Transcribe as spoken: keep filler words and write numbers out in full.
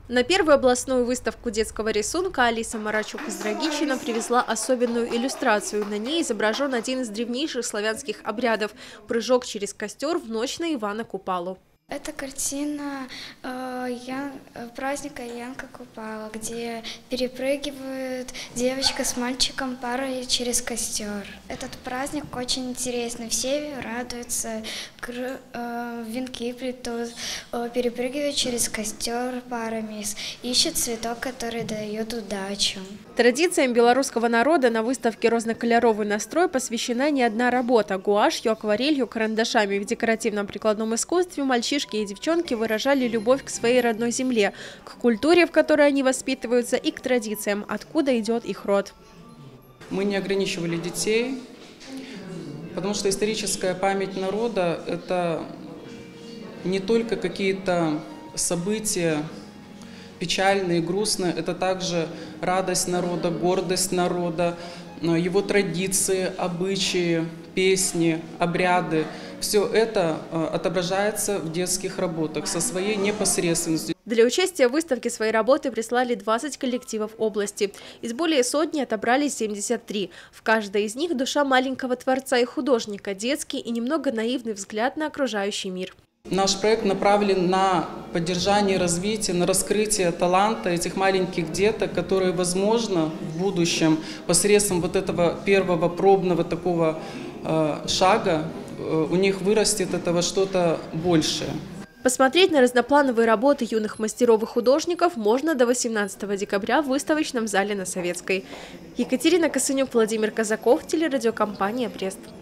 На первую областную выставку детского рисунка Алиса Марачук из Драгичина привезла особенную иллюстрацию. На ней изображен один из древнейших славянских обрядов – прыжок через костер в ночь на Ивана Купалу. Это картина э, Ян, праздника Янка Купала, где перепрыгивают девочка с мальчиком парой через костер. Этот праздник очень интересный, все радуются, кр, э, венки плетут, э, перепрыгивают через костер парами, ищут цветок, который дает удачу. Традициям белорусского народа на выставке «Рознокольоровый настрой» посвящена не одна работа. Гуашью, акварелью, карандашами в декоративном прикладном искусстве мальчишки и девчонки выражали любовь к своей родной земле, к культуре, в которой они воспитываются, и к традициям, откуда идет их род. Мы не ограничивали детей, потому что историческая память народа – это не только какие-то события печальные, грустные, это также радость народа, гордость народа, его традиции, обычаи, песни, обряды. Все это отображается в детских работах со своей непосредственностью. Для участия в выставке свои работы прислали двадцать коллективов области. Из более сотни отобрали семьдесят три. В каждой из них душа маленького творца и художника, детский и немного наивный взгляд на окружающий мир. Наш проект направлен на поддержание, развитие, на раскрытие таланта этих маленьких деток, которые, возможно, в будущем посредством вот этого первого пробного такого э, шага э, у них вырастет этого что-то большее. Посмотреть на разноплановые работы юных мастеров и художников можно до восемнадцатого декабря в выставочном зале на Советской. Екатерина Косынюк, Владимир Казаков, телерадиокомпания «Брест».